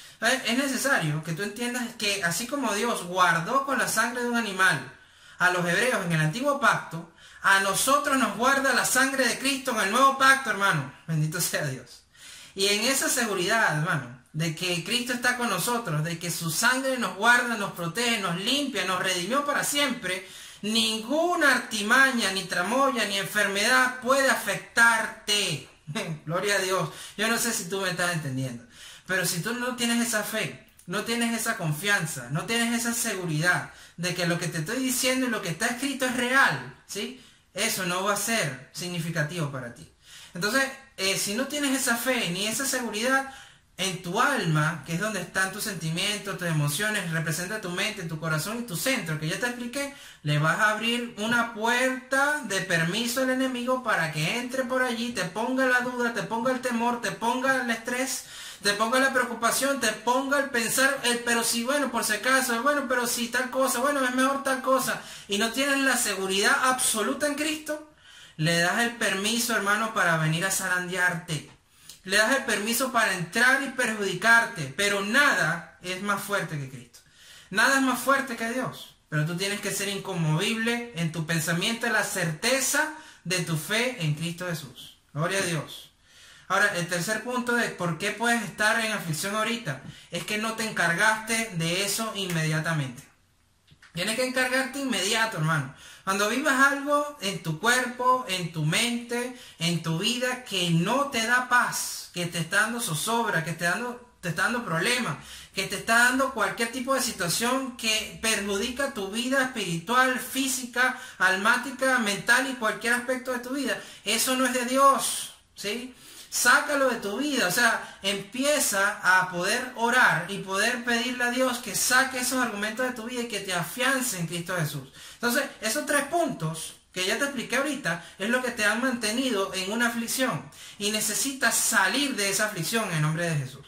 Es necesario que tú entiendas que así como Dios guardó con la sangre de un animal a los hebreos en el antiguo pacto, a nosotros nos guarda la sangre de Cristo en el nuevo pacto, hermano. Bendito sea Dios. Y en esa seguridad, hermano, de que Cristo está con nosotros, de que su sangre nos guarda, nos protege, nos limpia, nos redimió para siempre, ninguna artimaña, ni tramoya, ni enfermedad puede afectarte. Gloria a Dios. Yo no sé si tú me estás entendiendo. Pero si tú no tienes esa fe, no tienes esa confianza, no tienes esa seguridad de que lo que te estoy diciendo y lo que está escrito es real, ¿sí? Eso no va a ser significativo para ti. Entonces, si no tienes esa fe ni esa seguridad, en tu alma, que es donde están tus sentimientos, tus emociones, representa tu mente, tu corazón y tu centro, que ya te expliqué, le vas a abrir una puerta de permiso al enemigo para que entre por allí, te ponga la duda, te ponga el temor, te ponga el estrés, te ponga la preocupación, te ponga el pensar, pero si, bueno, por si acaso, bueno, pero si tal cosa, bueno, es mejor tal cosa, y no tienes la seguridad absoluta en Cristo, le das el permiso, hermano, para venir a zarandearte. Le das el permiso para entrar y perjudicarte, pero nada es más fuerte que Cristo. Nada es más fuerte que Dios. Pero tú tienes que ser inconmovible en tu pensamiento, en la certeza de tu fe en Cristo Jesús. Gloria a Dios. Ahora, el tercer punto de por qué puedes estar en aflicción ahorita es que no te encargaste de eso inmediatamente. Tienes que encargarte inmediato, hermano. Cuando vivas algo en tu cuerpo, en tu mente, en tu vida que no te da paz, que te está dando zozobra, que te está dando problemas, que te está dando cualquier tipo de situación que perjudica tu vida espiritual, física, almática, mental y cualquier aspecto de tu vida, eso no es de Dios, ¿sí? Sácalo de tu vida, o sea, empieza a poder orar y poder pedirle a Dios que saque esos argumentos de tu vida y que te afiance en Cristo Jesús. Entonces, esos 3 puntos que ya te expliqué ahorita es lo que te han mantenido en una aflicción y necesitas salir de esa aflicción en nombre de Jesús.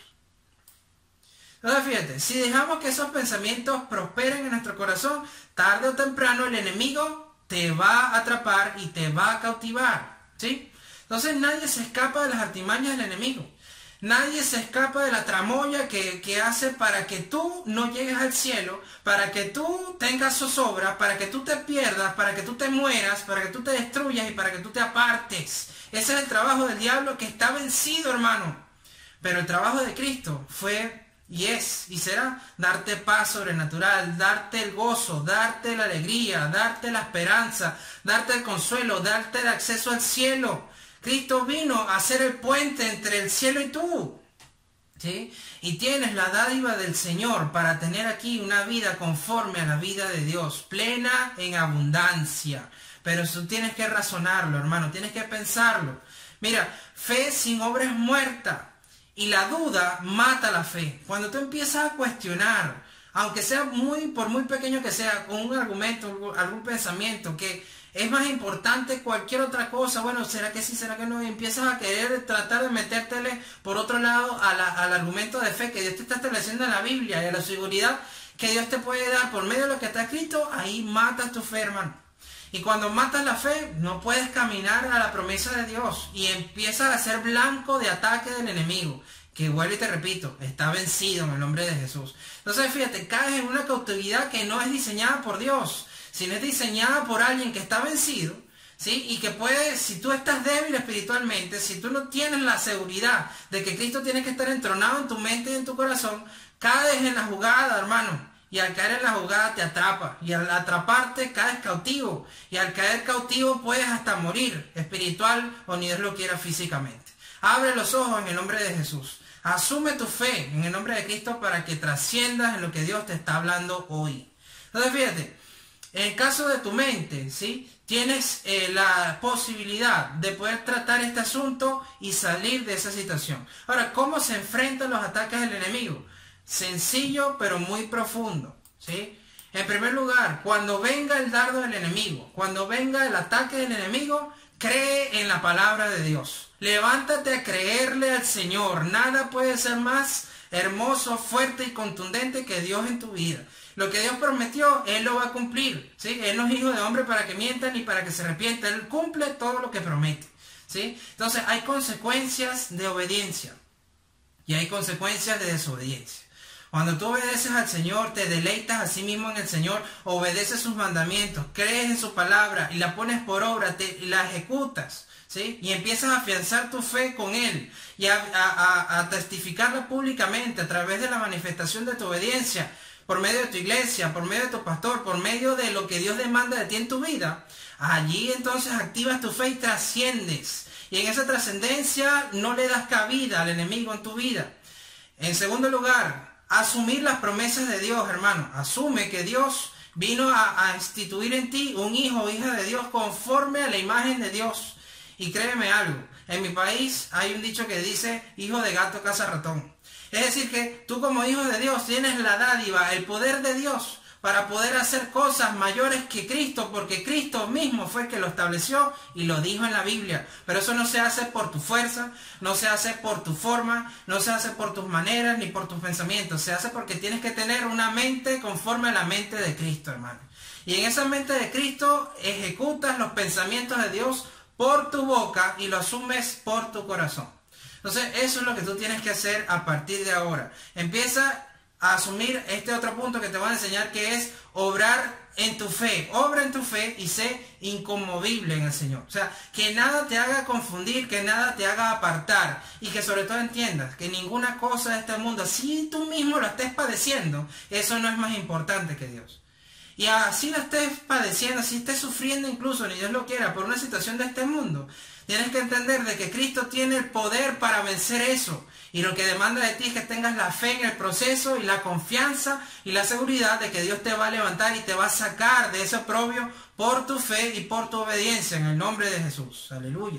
Entonces, fíjate, si dejamos que esos pensamientos prosperen en nuestro corazón, tarde o temprano el enemigo te va a atrapar y te va a cautivar, ¿sí? Entonces nadie se escapa de las artimañas del enemigo. Nadie se escapa de la tramoya que hace para que tú no llegues al cielo, para que tú tengas zozobra, para que tú te pierdas, para que tú te mueras, para que tú te destruyas y para que tú te apartes. Ese es el trabajo del diablo que está vencido, hermano. Pero el trabajo de Cristo fue y es y será darte paz sobrenatural, darte el gozo, darte la alegría, darte la esperanza, darte el consuelo, darte el acceso al cielo. Cristo vino a ser el puente entre el cielo y tú, ¿sí? Y tienes la dádiva del Señor para tener aquí una vida conforme a la vida de Dios, plena en abundancia. Pero tú tienes que razonarlo, hermano, tienes que pensarlo. Mira, fe sin obra es muerta y la duda mata la fe. Cuando tú empiezas a cuestionar, aunque sea por muy pequeño que sea, con un argumento, algún pensamiento que es más importante cualquier otra cosa, bueno, ¿será que sí, será que no? Y empiezas a querer tratar de metértele por otro lado al argumento de fe que Dios te está estableciendo en la Biblia y a la seguridad que Dios te puede dar por medio de lo que está escrito, ahí matas tu fe, hermano. Y cuando matas la fe, no puedes caminar a la promesa de Dios y empiezas a ser blanco de ataque del enemigo, que vuelvo y te repito, está vencido en el nombre de Jesús. Entonces, fíjate, caes en una cautividad que no es diseñada por Dios, sino es diseñada por alguien que está vencido, ¿sí? Y que puede, si tú estás débil espiritualmente, si tú no tienes la seguridad de que Cristo tiene que estar entronado en tu mente y en tu corazón, caes en la jugada, hermano. Y al caer en la jugada te atrapa. Y al atraparte caes cautivo. Y al caer cautivo puedes hasta morir, espiritual o ni Dios lo quiera físicamente. Abre los ojos en el nombre de Jesús. Asume tu fe en el nombre de Cristo para que trasciendas en lo que Dios te está hablando hoy. Entonces fíjate, en el caso de tu mente, ¿sí? Tienes la posibilidad de poder tratar este asunto y salir de esa situación. Ahora, ¿cómo se enfrentan los ataques del enemigo? Sencillo, pero muy profundo, ¿sí? En primer lugar, cuando venga el dardo del enemigo, cuando venga el ataque del enemigo, cree en la palabra de Dios. Levántate a creerle al Señor. Nada puede ser más hermoso, fuerte y contundente que Dios en tu vida. Lo que Dios prometió, Él lo va a cumplir, ¿sí? Él no es hijo de hombre para que mientan ni para que se arrepienta. Él cumple todo lo que promete, ¿sí? Entonces hay consecuencias de obediencia y hay consecuencias de desobediencia. Cuando tú obedeces al Señor, te deleitas a sí mismo en el Señor, obedeces sus mandamientos, crees en su palabra y la pones por obra, y la ejecutas, ¿sí? Y empiezas a afianzar tu fe con Él y a testificarla públicamente a través de la manifestación de tu obediencia, por medio de tu iglesia, por medio de tu pastor, por medio de lo que Dios demanda de ti en tu vida. Allí entonces activas tu fe y trasciendes. Y en esa trascendencia no le das cabida al enemigo en tu vida. En segundo lugar, asumir las promesas de Dios, hermano. Asume que Dios vino a instituir en ti un hijo o hija de Dios conforme a la imagen de Dios. Y créeme algo, en mi país hay un dicho que dice, hijo de gato caza ratón. Es decir que tú como hijo de Dios tienes la dádiva, el poder de Dios para poder hacer cosas mayores que Cristo, porque Cristo mismo fue el que lo estableció y lo dijo en la Biblia. Pero eso no se hace por tu fuerza, no se hace por tu forma, no se hace por tus maneras ni por tus pensamientos. Se hace porque tienes que tener una mente conforme a la mente de Cristo, hermano. Y en esa mente de Cristo ejecutas los pensamientos de Dios por tu boca y lo asumes por tu corazón. Entonces eso es lo que tú tienes que hacer a partir de ahora. Empieza a asumir este otro punto que te voy a enseñar, que es obrar en tu fe. Obra en tu fe y sé inconmovible en el Señor. O sea, que nada te haga confundir, que nada te haga apartar, y que sobre todo entiendas que ninguna cosa de este mundo, si tú mismo lo estés padeciendo, eso no es más importante que Dios. Y así lo estés padeciendo, si estés sufriendo incluso, ni Dios lo quiera, por una situación de este mundo, tienes que entender de que Cristo tiene el poder para vencer eso. Y lo que demanda de ti es que tengas la fe en el proceso y la confianza y la seguridad de que Dios te va a levantar y te va a sacar de ese oprobio por tu fe y por tu obediencia en el nombre de Jesús. Aleluya.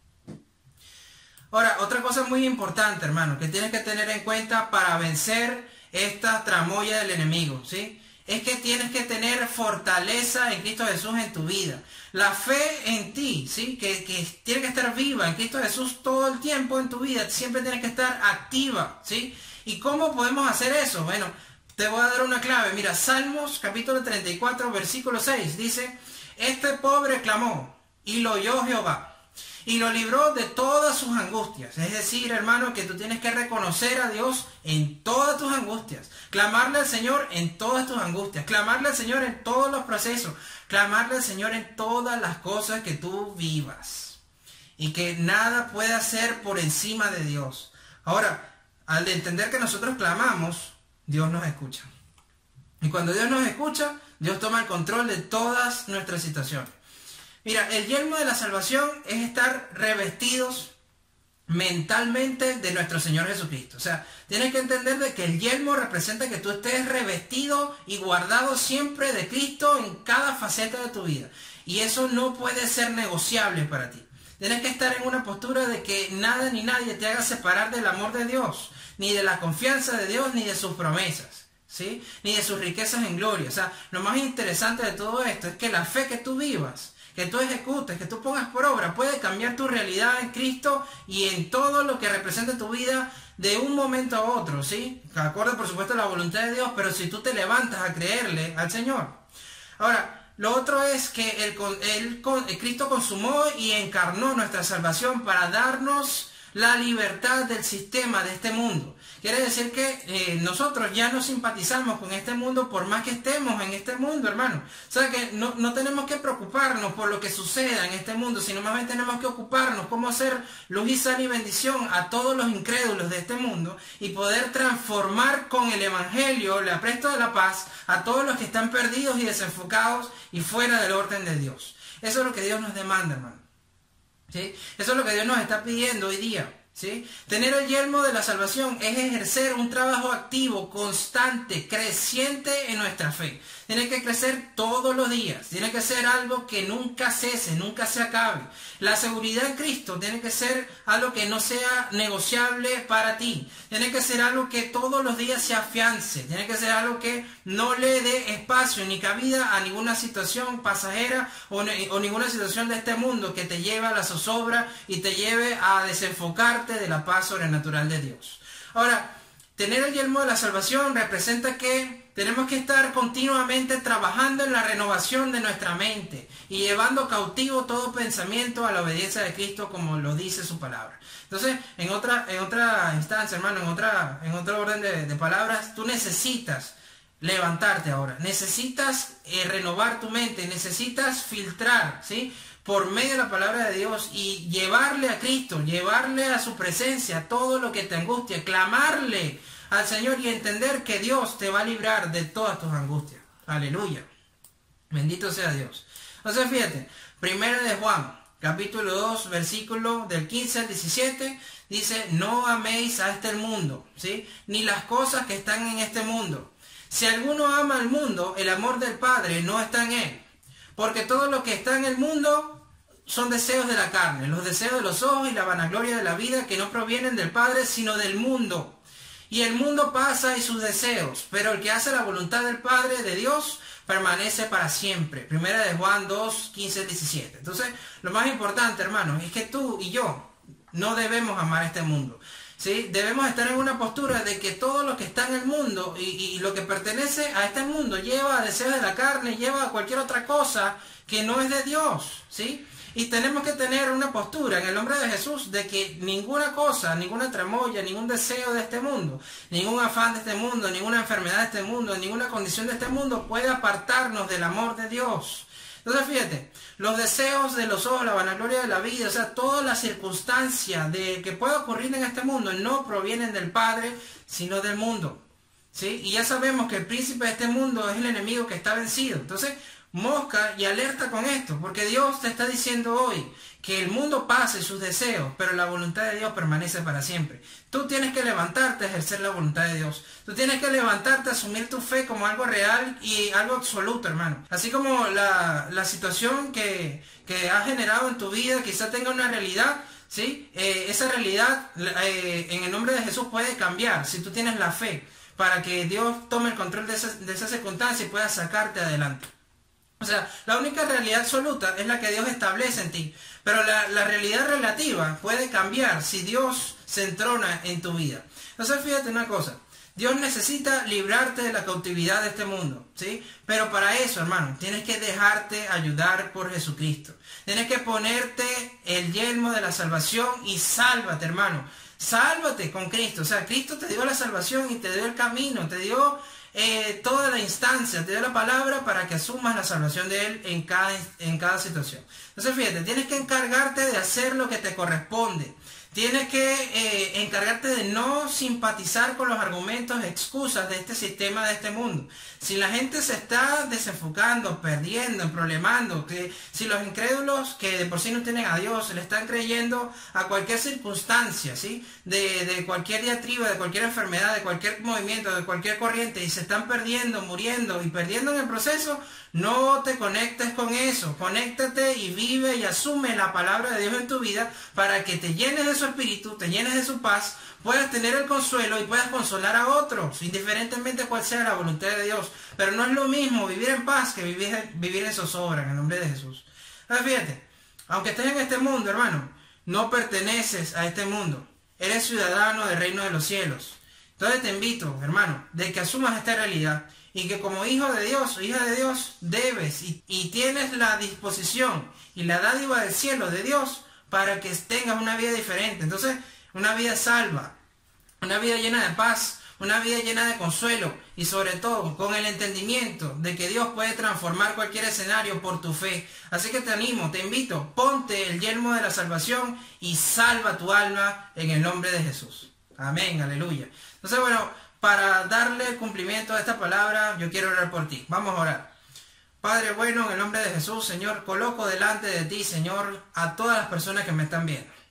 Ahora, otra cosa muy importante, hermano, que tienes que tener en cuenta para vencer esta tramoya del enemigo, ¿sí? Es que tienes que tener fortaleza en Cristo Jesús en tu vida. La fe en ti, ¿sí? Que tiene que estar viva en Cristo Jesús todo el tiempo en tu vida. Siempre tiene que estar activa, ¿sí? ¿Y cómo podemos hacer eso? Bueno, te voy a dar una clave. Mira, Salmos capítulo 34, versículo 6. Dice, este pobre clamó y lo oyó Jehová y lo libró de todas sus angustias. Es decir, hermano, que tú tienes que reconocer a Dios en todas tus angustias. Clamarle al Señor en todas tus angustias. Clamarle al Señor en todos los procesos. Clamarle al Señor en todas las cosas que tú vivas. Y que nada pueda ser por encima de Dios. Ahora, al entender que nosotros clamamos, Dios nos escucha. Y cuando Dios nos escucha, Dios toma el control de todas nuestras situaciones. Mira, el yelmo de la salvación es estar revestidos mentalmente de nuestro Señor Jesucristo. O sea, tienes que entender de que el yelmo representa que tú estés revestido y guardado siempre de Cristo en cada faceta de tu vida. Y eso no puede ser negociable para ti. Tienes que estar en una postura de que nada ni nadie te haga separar del amor de Dios, ni de la confianza de Dios, ni de sus promesas, ¿sí? Ni de sus riquezas en gloria. O sea, lo más interesante de todo esto es que la fe que tú vivas, que tú ejecutes, que tú pongas por obra, puede cambiar tu realidad en Cristo y en todo lo que representa tu vida de un momento a otro, ¿sí? Acorde, por supuesto, a la voluntad de Dios, pero si tú te levantas a creerle al Señor. Ahora, lo otro es que Cristo consumó y encarnó nuestra salvación para darnos la libertad del sistema de este mundo. Quiere decir que nosotros ya no simpatizamos con este mundo por más que estemos en este mundo, hermano. O sea que no tenemos que preocuparnos por lo que suceda en este mundo, sino más bien tenemos que ocuparnos cómo hacer luz y sal y bendición a todos los incrédulos de este mundo y poder transformar con el Evangelio, el apresto de la paz, a todos los que están perdidos y desenfocados y fuera del orden de Dios. Eso es lo que Dios nos demanda, hermano. ¿Sí? Eso es lo que Dios nos está pidiendo hoy día. ¿sí? Tener el yelmo de la salvación es ejercer un trabajo activo, constante, creciente en nuestra fe. Tiene que crecer todos los días, tiene que ser algo que nunca cese, nunca se acabe. La seguridad en Cristo tiene que ser algo que no sea negociable para ti. Tiene que ser algo que todos los días se afiance, tiene que ser algo que no le dé espacio ni cabida a ninguna situación pasajera o ninguna situación de este mundo que te lleve a la zozobra y te lleve a desenfocarte de la paz sobrenatural de Dios. Ahora, tener el yelmo de la salvación representa que tenemos que estar continuamente trabajando en la renovación de nuestra mente y llevando cautivo todo pensamiento a la obediencia de Cristo, como lo dice su palabra. Entonces, en otra instancia, hermano, en otro orden de palabras, tú necesitas levantarte ahora, necesitas renovar tu mente, necesitas filtrar, ¿sí?, por medio de la palabra de Dios y llevarle a Cristo, llevarle a su presencia todo lo que te angustia, clamarle al Señor y entender que Dios te va a librar de todas tus angustias. Aleluya. Bendito sea Dios. Entonces fíjate, 1 de Juan, capítulo 2, versículo del 15 al 17, dice: no améis a este mundo, ¿sí?, ni las cosas que están en este mundo. Si alguno ama al mundo, el amor del Padre no está en él. Porque todo lo que está en el mundo son deseos de la carne, los deseos de los ojos y la vanagloria de la vida, que no provienen del Padre, sino del mundo. Y el mundo pasa y sus deseos, pero el que hace la voluntad del Padre, de Dios, permanece para siempre. Primera de Juan 2, 15, 17. Entonces, lo más importante, hermanos, es que tú y yo no debemos amar este mundo, ¿sí? Debemos estar en una postura de que todo lo que está en el mundo y lo que pertenece a este mundo lleva a deseos de la carne, lleva a cualquier otra cosa que no es de Dios, ¿sí? Y tenemos que tener una postura en el nombre de Jesús de que ninguna cosa, ninguna tramoya, ningún deseo de este mundo, ningún afán de este mundo, ninguna enfermedad de este mundo, ninguna condición de este mundo puede apartarnos del amor de Dios. Entonces fíjate, los deseos de los ojos, la vanagloria de la vida, o sea, todas las circunstancias que pueda ocurrir en este mundo no provienen del Padre, sino del mundo, ¿sí? Y ya sabemos que el príncipe de este mundo es el enemigo que está vencido. Entonces, mosca y alerta con esto, porque Dios te está diciendo hoy que el mundo pase sus deseos, pero la voluntad de Dios permanece para siempre. Tú tienes que levantarte a ejercer la voluntad de Dios. Tú tienes que levantarte a asumir tu fe como algo real y algo absoluto, hermano. Así como la situación que has generado en tu vida quizá tenga una realidad, ¿sí? Esa realidad en el nombre de Jesús puede cambiar si tú tienes la fe para que Dios tome el control de esa circunstancia y pueda sacarte adelante. O sea, la única realidad absoluta es la que Dios establece en ti. Pero la realidad relativa puede cambiar si Dios se entrona en tu vida. Entonces fíjate una cosa. Dios necesita librarte de la cautividad de este mundo, ¿sí? Pero para eso, hermano, tienes que dejarte ayudar por Jesucristo. Tienes que ponerte el yelmo de la salvación y sálvate, hermano. Sálvate con Cristo. O sea, Cristo te dio la salvación y te dio el camino, te dio toda la instancia, te dio la palabra para que asumas la salvación de Él en cada situación. Entonces fíjate, tienes que encargarte de hacer lo que te corresponde. Tienes que encargarte de no simpatizar con los argumentos, excusas de este sistema, de este mundo. Si la gente se está desenfocando, perdiendo, problemando, si los incrédulos que de por sí no tienen a Dios le están creyendo a cualquier circunstancia, ¿sí? de cualquier diatriba, de cualquier enfermedad, de cualquier movimiento, de cualquier corriente, y se están perdiendo, muriendo y perdiendo en el proceso, no te conectes con eso. Conéctate y vive y asume la palabra de Dios en tu vida para que te llenes de su espíritu, te llenes de su paz, puedas tener el consuelo y puedas consolar a otros, indiferentemente cuál sea la voluntad de Dios. Pero no es lo mismo vivir en paz que vivir en zozobra, en el nombre de Jesús. Ahora fíjate, aunque estés en este mundo, hermano, no perteneces a este mundo. Eres ciudadano del reino de los cielos. Entonces te invito, hermano, de que asumas esta realidad y que como hijo de Dios o hija de Dios debes y tienes la disposición y la dádiva del cielo de Dios para que tengas una vida diferente. Entonces, una vida salva, una vida llena de paz, una vida llena de consuelo y sobre todo con el entendimiento de que Dios puede transformar cualquier escenario por tu fe. Así que te animo, te invito, ponte el yelmo de la salvación y salva tu alma en el nombre de Jesús. Amén, aleluya. Entonces, bueno, para darle cumplimiento a esta palabra, yo quiero orar por ti. Vamos a orar. Padre bueno, en el nombre de Jesús, Señor, coloco delante de ti, Señor, a todas las personas que me están viendo.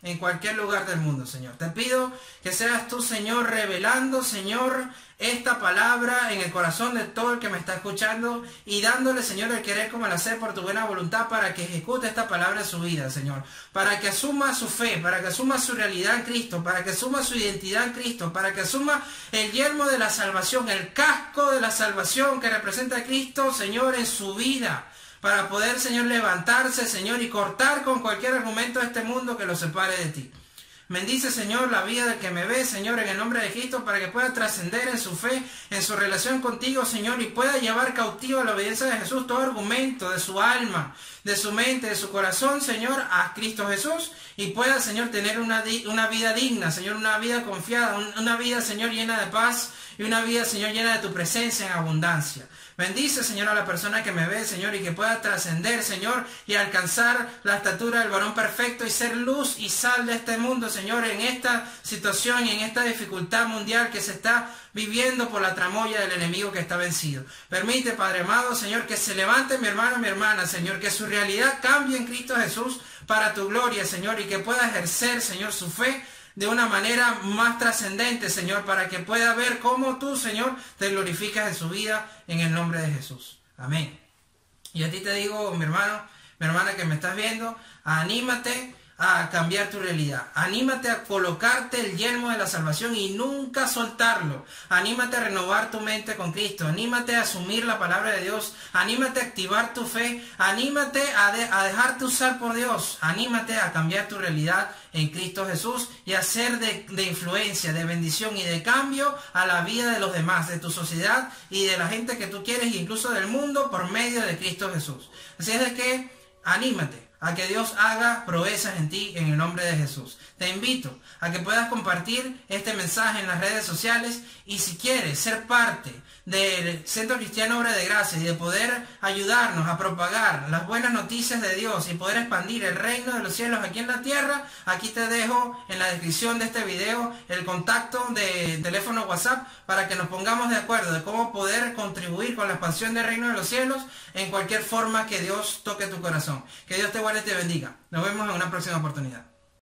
en cualquier lugar del mundo, Señor. Te pido que seas tú, Señor, revelando, Señor, esta palabra en el corazón de todo el que me está escuchando y dándole, Señor, el querer como el hacer por tu buena voluntad para que ejecute esta palabra en su vida, Señor. Para que asuma su fe, para que asuma su realidad en Cristo, para que asuma su identidad en Cristo, para que asuma el yelmo de la salvación, el casco de la salvación que representa a Cristo, Señor, en su vida. Para poder, Señor, levantarse, Señor, y cortar con cualquier argumento de este mundo que lo separe de ti. Bendice, Señor, la vida del que me ve, Señor, en el nombre de Cristo, para que pueda trascender en su fe, en su relación contigo, Señor, y pueda llevar cautivo a la obediencia de Jesús todo argumento de su alma, de su mente, de su corazón, Señor, a Cristo Jesús, y pueda, Señor, tener una vida digna, Señor, una vida confiada, una vida, Señor, llena de paz, y una vida, Señor, llena de tu presencia en abundancia. Bendice, Señor, a la persona que me ve, Señor, y que pueda trascender, Señor, y alcanzar la estatura del varón perfecto y ser luz y sal de este mundo, Señor, en esta situación y en esta dificultad mundial que se está viviendo por la tramoya del enemigo que está vencido. Permite, Padre amado, Señor, que se levante mi hermano, mi hermana, Señor, que su realidad cambie en Cristo Jesús para tu gloria, Señor, y que pueda ejercer, Señor, su fe de una manera más trascendente, Señor, para que pueda ver cómo tú, Señor, te glorificas en su vida en el nombre de Jesús. Amén. Y a ti te digo, mi hermano, mi hermana que me estás viendo, anímate a cambiar tu realidad. Anímate a colocarte el yelmo de la salvación y nunca soltarlo. Anímate a renovar tu mente con Cristo. Anímate a asumir la palabra de Dios. Anímate a activar tu fe. Anímate a dejarte usar por Dios. Anímate a cambiar tu realidad en Cristo Jesús y a ser de influencia, de bendición y de cambio a la vida de los demás, de tu sociedad y de la gente que tú quieres, incluso del mundo, por medio de Cristo Jesús. Así es de que anímate a que Dios haga proezas en ti en el nombre de Jesús. Te invito a que puedas compartir este mensaje en las redes sociales y si quieres ser parte del Centro Cristiano Obra de Gracia y de poder ayudarnos a propagar las buenas noticias de Dios y poder expandir el reino de los cielos aquí en la tierra, aquí te dejo en la descripción de este video el contacto de teléfono WhatsApp para que nos pongamos de acuerdo de cómo poder contribuir con la expansión del reino de los cielos en cualquier forma que Dios toque tu corazón. Que Dios te guarde y te bendiga. Nos vemos en una próxima oportunidad.